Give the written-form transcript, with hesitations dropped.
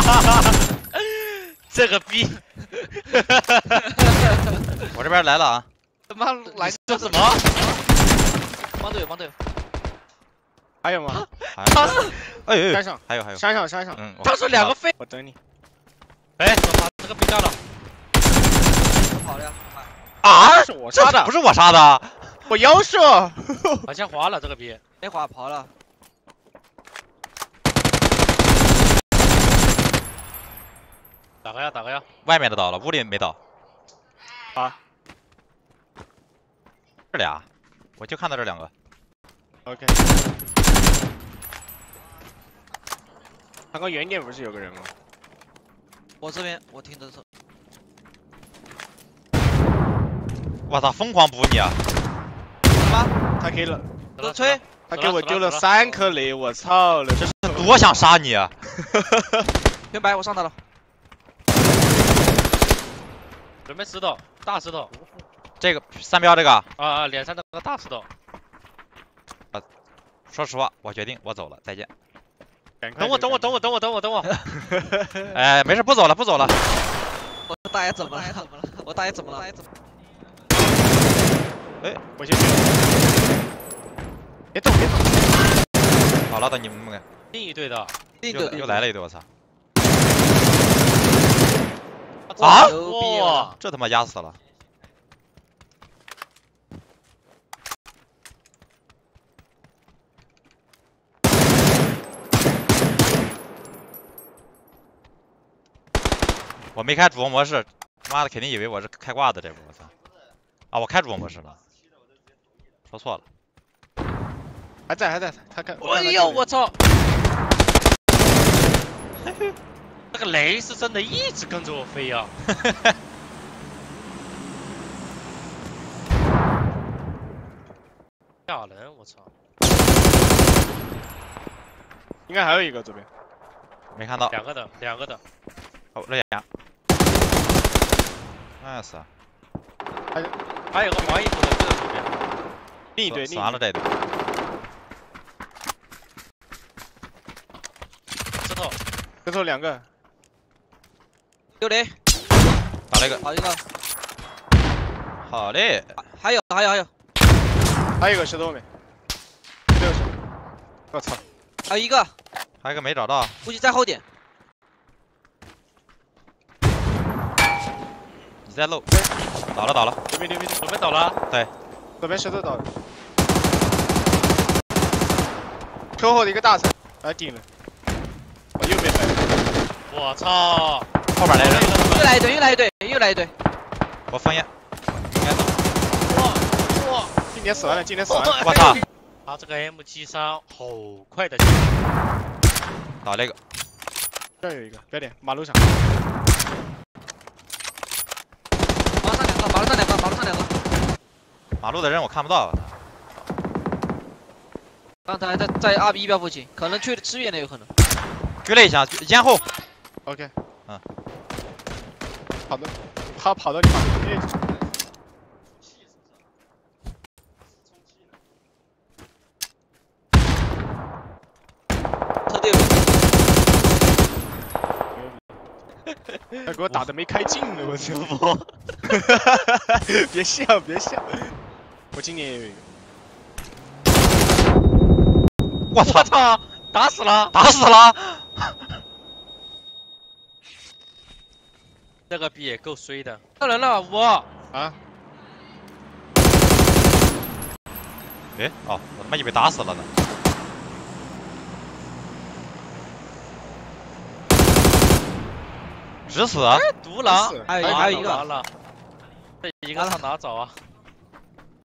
这个逼！ 我这边来了啊！ 他妈来这什么？帮队友，帮队友。 还有吗？ 他是哎， 山上， 还有。 山上。 嗯， 他说2个飞。 我等你。 哎，怎么把这个逼掉了？ 跑了呀！ 啊！是我杀的， 不是我杀的， 我腰射。 好像滑了这个逼。 没滑，跑了。 打开呀，打开呀！ 外面的倒了，屋里没倒。 啊， 这俩，我就看到这2个。 OK。刚刚远点不是有个人吗？ 我这边我听着是。 我操，疯狂补你啊！ 什么？ 他给了， 都吹。 他给我丢了3颗雷，我操了！ 这是多想杀你啊！ 全白，我上他了。 准备石头，大石头。 这个3标这个啊，脸上那个大石头。 说实话，我决定我走了，再见。 等我。 哎，没事，不走了。 我大爷怎么了？我大爷怎么了？ 哎，我先去。别动。 好了，等你们。 另一队的， 又来了一队，我操！ 啊！ 哇， 这他妈压死了！我没开主播模式，妈的肯定以为我是开挂的这波，我操！啊，我开主播模式了，说错了。 还在，他看。 哎呦，我操！这个雷是真的一直跟着我飞呀！吓人，我操！ 应该还有一个这边。 没看到。 两个的。 哦，这俩。nice。 还有个黄衣服的这个左边。 另一队， 死完了这一队。 石头2个。 丢雷。 打了一个。 好一个。 好嘞。 还有。 还有一个石头没。6石。我操！ 还有一个。 还有一个没找到。 估计在后点。 你在漏。倒了。 准备倒了。 对。 左边石头倒了。车后的一个大层，来顶了。我右边来。 我操！ 后边来人。 又来一队。 我封烟。应该倒。 哇！今年死完了。 我操！ 他这个 M73好快的。 倒了一个。 这有一个，标点，马路上。 马路上两个。 马路的人我看不到。 刚才在2B1标附近，可能去支援的有可能。 追了一下，烟后。 OK。 嗯。 他跑到你旁边。 车队。 他给我打的没开镜了，我操！别笑。我今年也有一个。 我操！ 打死了！这个逼也够衰的。到人了，我。 啊？ 哎，哦，我他妈以为打死了呢。直死！ 独狼， 还有一个。 这一个上哪找啊？